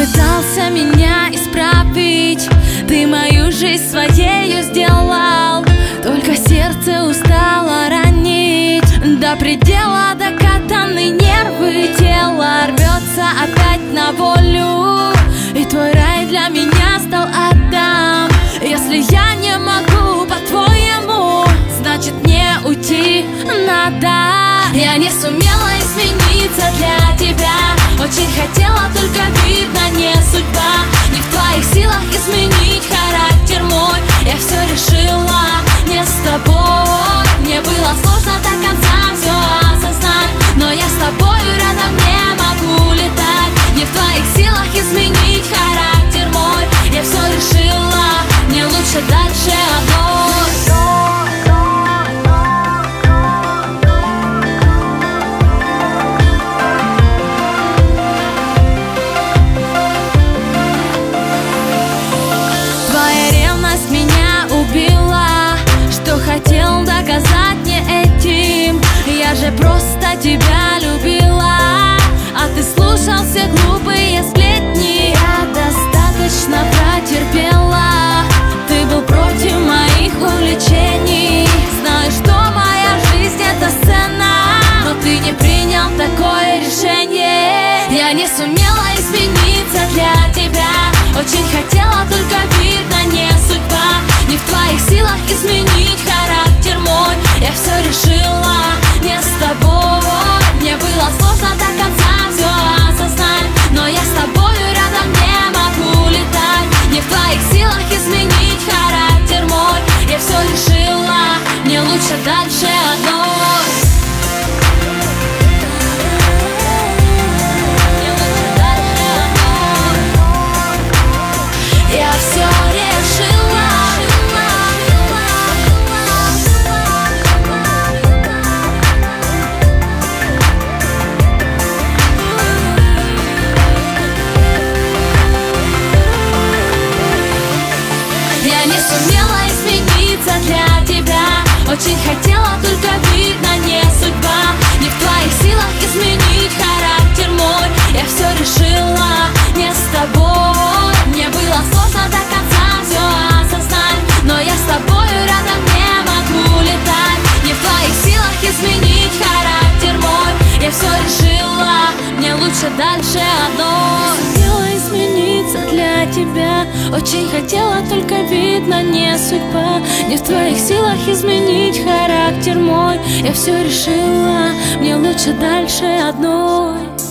пытался меня исправить, ты мою жизнь своею сделал. Только сердце устало ранить, до предела докатаны нервы, тело рвется опять на волю. И твой рай для меня стал Адам. Если я не могу по-твоему, значит мне уйти надо. Я не сумела измениться для тебя, очень хотела, только видно не судьба. Не в твоих силах изменить характер мой, я все решила не с тобой. Мне было сложно до конца все осознать, но я с тобою рядом не могу летать. Не в твоих силах изменить характер мой, я все решила, мне лучше дальше одной. Хотел доказать мне этим, я же просто тебя любила, а ты слушал все глупые сплетни. Я достаточно протерпела, ты был против моих увлечений. Знаю, что моя жизнь это сцена, но ты не принял такое решение. Я не сумела измениться для тебя, очень хотела, только видно не судьба. Не в твоих силах изменить характер мой, я все решила не с тобой. Мне было сложно до конца все осознать, но я с тобою рядом не могу летать. Не в твоих силах изменить характер мой, я все решила, мне лучше дальше одной. Сумела измениться для тебя, очень хотела, только видно не судьба. Не в твоих силах изменить характер мой, я все решила не с тобой. Мне было сложно до конца все осознать, но я с тобою рядом не могу летать. Не в твоих силах изменить характер мой, я все решила, мне лучше дальше одной. Сумела измениться для тебя, очень хотела, только видно не судьба. Не в твоих силах изменить характер мой, я все решила, мне лучше дальше одной.